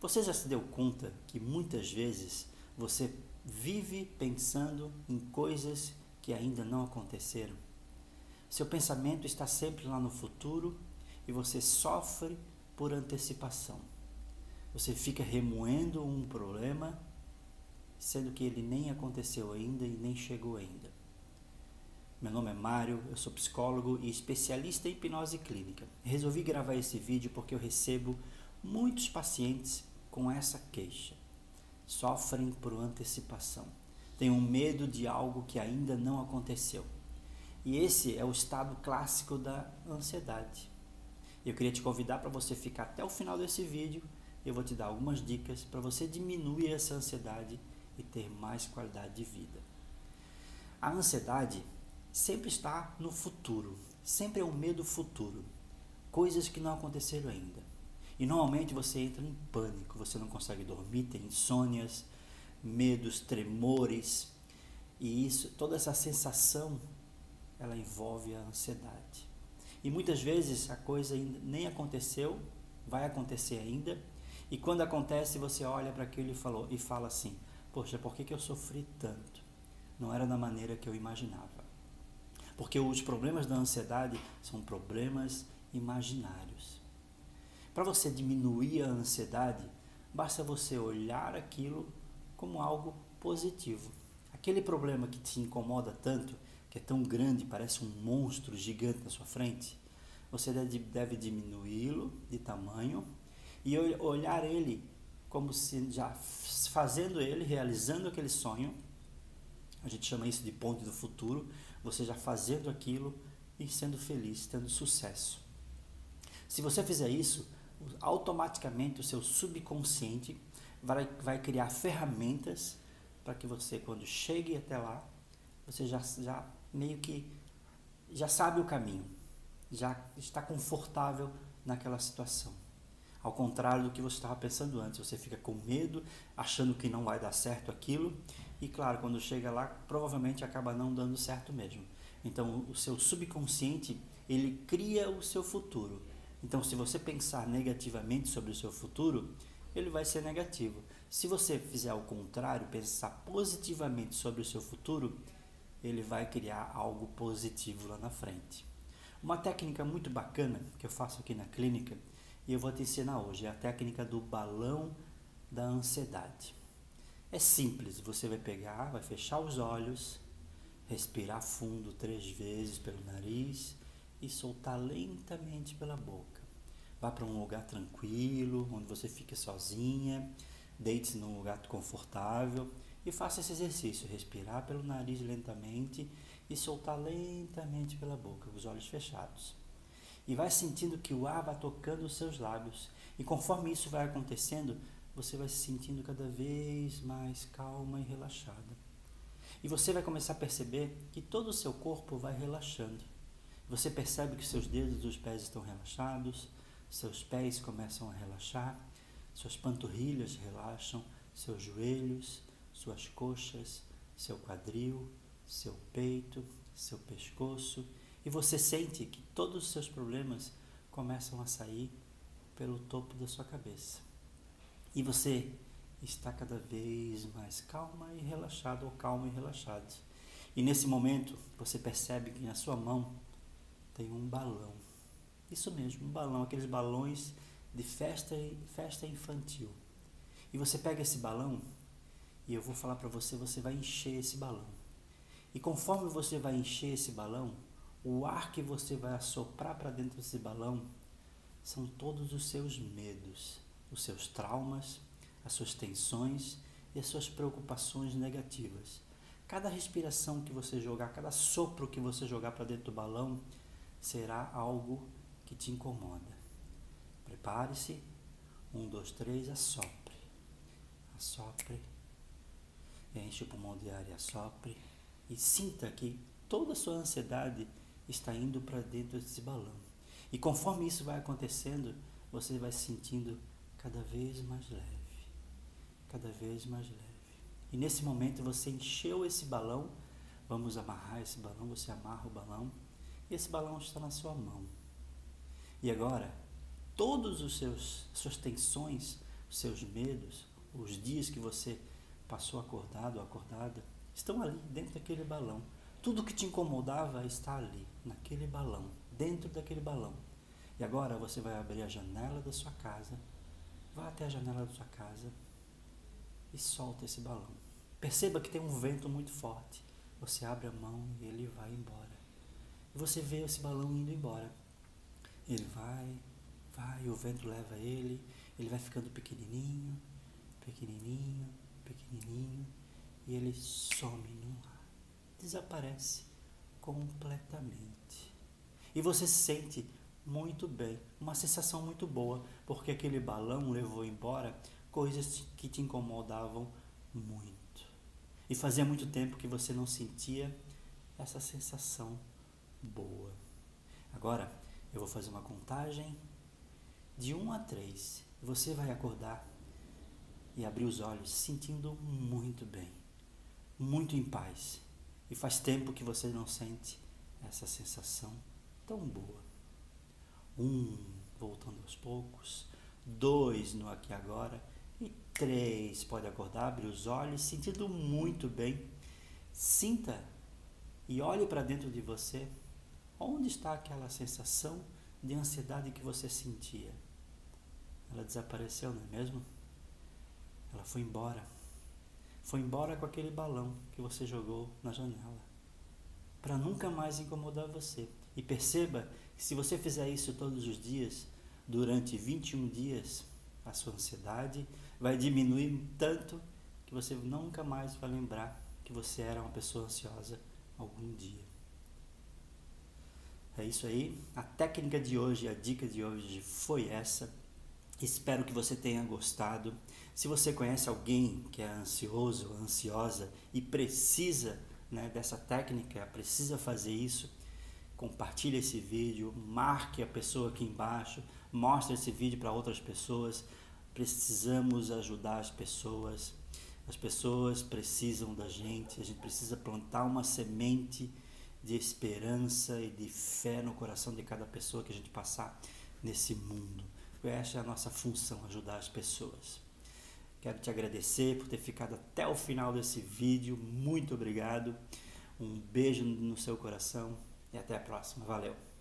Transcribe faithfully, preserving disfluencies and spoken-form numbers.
Você já se deu conta que muitas vezes você vive pensando em coisas que ainda não aconteceram? Seu pensamento está sempre lá no futuro e você sofre por antecipação. Você fica remoendo um problema, sendo que ele nem aconteceu ainda e nem chegou ainda. Meu nome é Mário, eu sou psicólogo e especialista em hipnose clínica. Resolvi gravar esse vídeo porque eu recebo muitos pacientes com essa queixa. Sofrem por antecipação. Têm um medo de algo que ainda não aconteceu. E esse é o estado clássico da ansiedade. Eu queria te convidar para você ficar até o final desse vídeo. Eu vou te dar algumas dicas para você diminuir essa ansiedade e ter mais qualidade de vida. A ansiedade sempre está no futuro, sempre é um medo futuro, coisas que não aconteceram ainda. E normalmente você entra em pânico, você não consegue dormir, tem insônias, medos, tremores, e isso, toda essa sensação, ela envolve a ansiedade. E muitas vezes a coisa ainda nem aconteceu, vai acontecer ainda, e quando acontece você olha para aquilo e, falou, e fala assim, poxa, por que, que eu sofri tanto? Não era da maneira que eu imaginava. Porque os problemas da ansiedade são problemas imaginários. Para você diminuir a ansiedade, basta você olhar aquilo como algo positivo. Aquele problema que te incomoda tanto, que é tão grande, parece um monstro gigante na sua frente, você deve, deve diminuí-lo de tamanho e olhar ele como se já fazendo ele, realizando aquele sonho. A gente chama isso de ponte do futuro, você já fazendo aquilo e sendo feliz, tendo sucesso. Se você fizer isso, automaticamente o seu subconsciente vai, vai criar ferramentas para que você, quando chegue até lá, você já, já meio que já sabe o caminho, já está confortável naquela situação. Ao contrário do que você estava pensando antes, você fica com medo, achando que não vai dar certo aquilo, e claro, quando chega lá, provavelmente acaba não dando certo mesmo. Então, o seu subconsciente, ele cria o seu futuro. Então, se você pensar negativamente sobre o seu futuro, ele vai ser negativo. Se você fizer o contrário, pensar positivamente sobre o seu futuro, ele vai criar algo positivo lá na frente. Uma técnica muito bacana que eu faço aqui na clínica, e eu vou te ensinar hoje, é a técnica do balão da ansiedade. É simples, você vai pegar, vai fechar os olhos, respirar fundo três vezes pelo nariz e soltar lentamente pela boca. Vá para um lugar tranquilo, onde você fique sozinha, deite-se num lugar confortável e faça esse exercício, respirar pelo nariz lentamente e soltar lentamente pela boca, os olhos fechados. E vai sentindo que o ar vai tocando os seus lábios. E conforme isso vai acontecendo, você vai se sentindo cada vez mais calma e relaxada. E você vai começar a perceber que todo o seu corpo vai relaxando. Você percebe que seus dedos dos pés estão relaxados, seus pés começam a relaxar, suas panturrilhas relaxam, seus joelhos, suas coxas, seu quadril, seu peito, seu pescoço. E você sente que todos os seus problemas começam a sair pelo topo da sua cabeça. E você está cada vez mais calma e relaxado, ou calmo e relaxado. E nesse momento, você percebe que na sua mão tem um balão. Isso mesmo, um balão, aqueles balões de festa, festa infantil. E você pega esse balão, e eu vou falar para você, você vai encher esse balão. E conforme você vai encher esse balão, o ar que você vai assoprar para dentro desse balão são todos os seus medos, os seus traumas, as suas tensões e as suas preocupações negativas. Cada respiração que você jogar, cada sopro que você jogar para dentro do balão será algo que te incomoda. Prepare-se. Um, dois, três, assopre. Assopre. Enche o pulmão de ar e assopre. E sinta que toda a sua ansiedade está indo para dentro desse balão. E conforme isso vai acontecendo, você vai se sentindo cada vez mais leve. Cada vez mais leve. E nesse momento você encheu esse balão. Vamos amarrar esse balão. Você amarra o balão. E esse balão está na sua mão. E agora, todas as suas tensões os seus medos, os dias que você passou acordado ou acordada, estão ali dentro daquele balão. Tudo que te incomodava está ali, naquele balão, dentro daquele balão. E agora você vai abrir a janela da sua casa, vá até a janela da sua casa e solta esse balão. Perceba que tem um vento muito forte. Você abre a mão e ele vai embora. E você vê esse balão indo embora. Ele vai, vai, o vento leva ele, ele vai ficando pequenininho, pequenininho, pequenininho, e ele some no ar. Desaparece completamente. E você se sente muito bem, uma sensação muito boa, porque aquele balão levou embora coisas que te incomodavam muito. E fazia muito tempo que você não sentia essa sensação boa. Agora eu vou fazer uma contagem de um a três. Você vai acordar e abrir os olhos sentindo muito bem, muito em paz. E faz tempo que você não sente essa sensação tão boa. Um, voltando aos poucos. Dois, no aqui e agora. E três, pode acordar, abrir os olhos, sentindo muito bem. Sinta e olhe para dentro de você. Onde está aquela sensação de ansiedade que você sentia? Ela desapareceu, não é mesmo? Ela foi embora. Foi embora com aquele balão que você jogou na janela, para nunca mais incomodar você. E perceba que se você fizer isso todos os dias, durante vinte e um dias, a sua ansiedade vai diminuir tanto que você nunca mais vai lembrar que você era uma pessoa ansiosa algum dia. É isso aí. A técnica de hoje, a dica de hoje foi essa. Espero que você tenha gostado. Se você conhece alguém que é ansioso, ansiosa e precisa, né, dessa técnica, precisa fazer isso, compartilhe esse vídeo, marque a pessoa aqui embaixo, mostre esse vídeo para outras pessoas. Precisamos ajudar as pessoas. As pessoas precisam da gente. A gente precisa plantar uma semente de esperança e de fé no coração de cada pessoa que a gente passar nesse mundo. Essa é a nossa função, ajudar as pessoas. Quero te agradecer por ter ficado até o final desse vídeo. Muito obrigado. Um beijo no seu coração e até a próxima. Valeu!